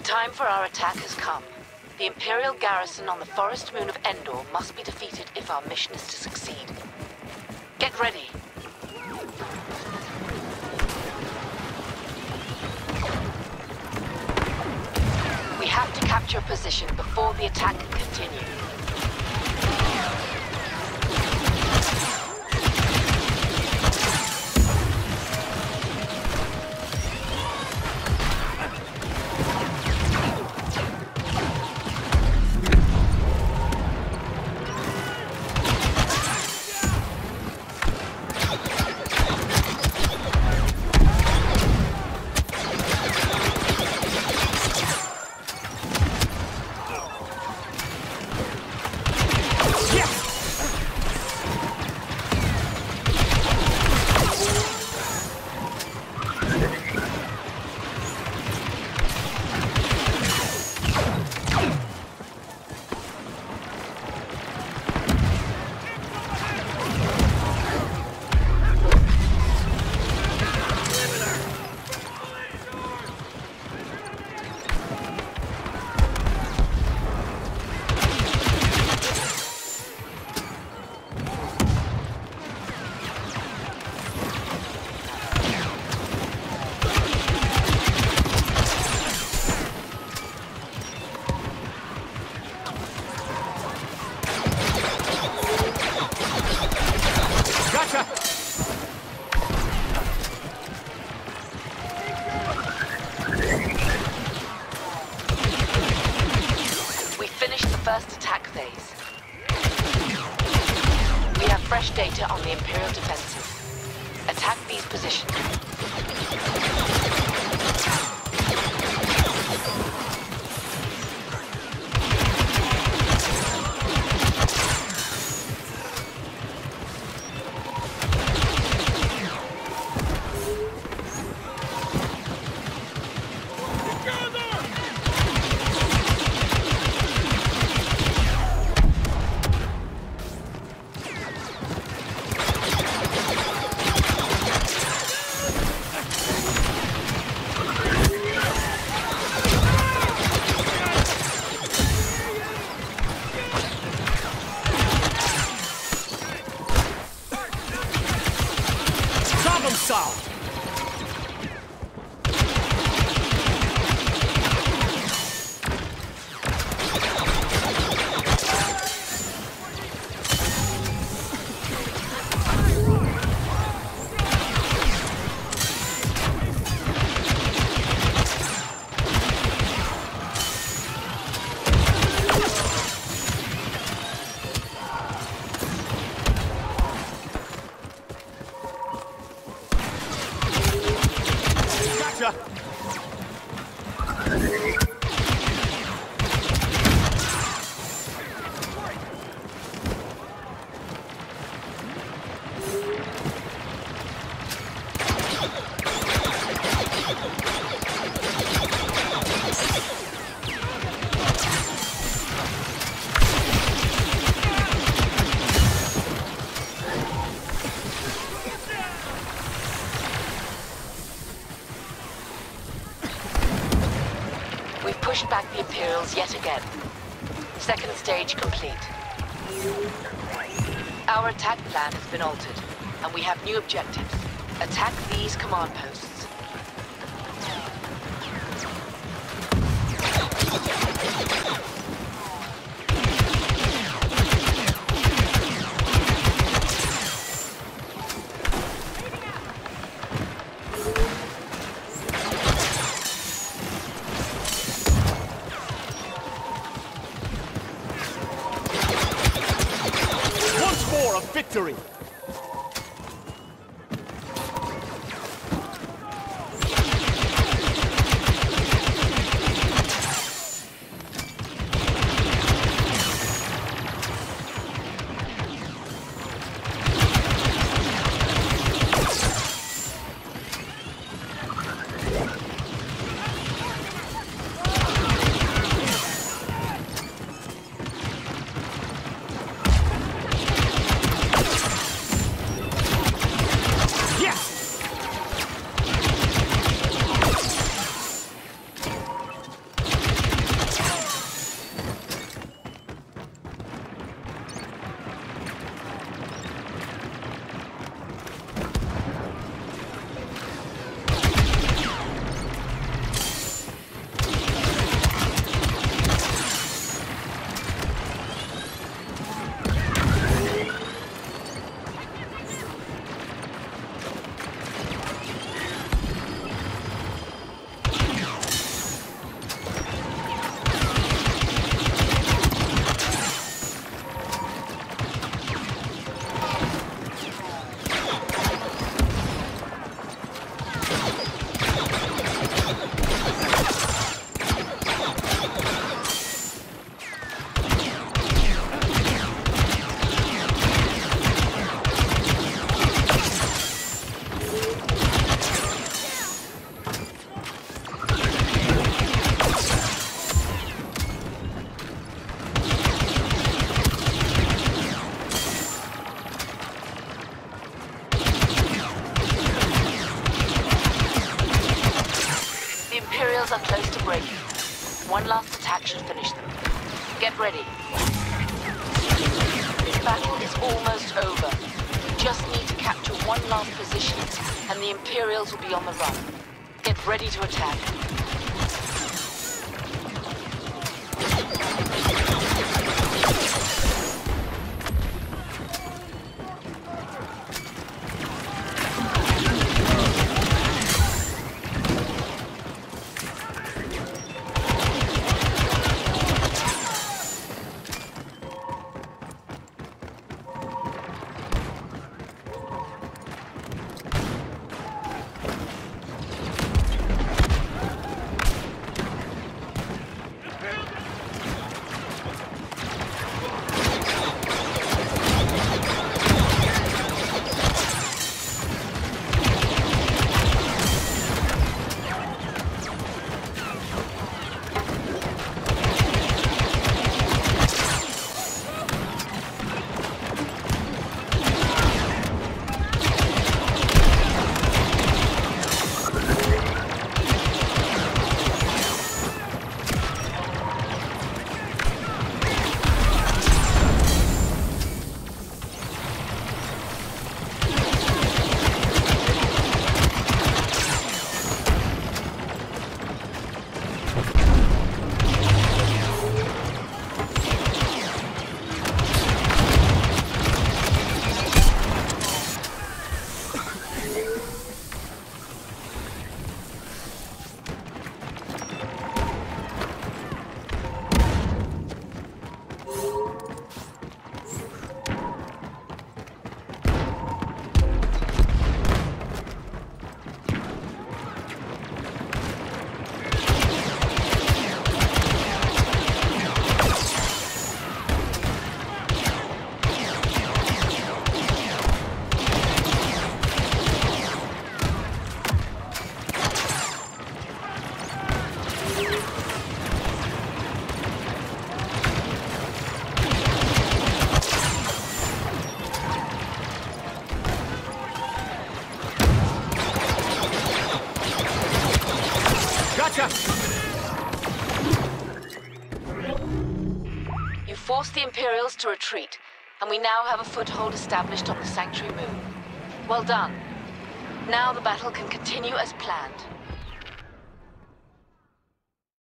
time for our attack has come. The Imperial garrison on the forest moon of Endor must be defeated if our mission is to succeed. Get ready. We have to capture a position before the attack can continue. First attack phase. We have fresh data on the Imperial defenses. Attack these positions. Solved. Pushed back the Imperials yet again. Second stage complete. Our attack plan has been altered, and we have new objectives. Attack these command posts. Victory! Imperials are close to breaking. One last attack should finish them. Get ready. This battle is almost over. We just need to capture one last position, and the Imperials will be on the run. Get ready to attack. You forced the Imperials to retreat, and we now have a foothold established on the Sanctuary Moon. Well done. Now the battle can continue as planned.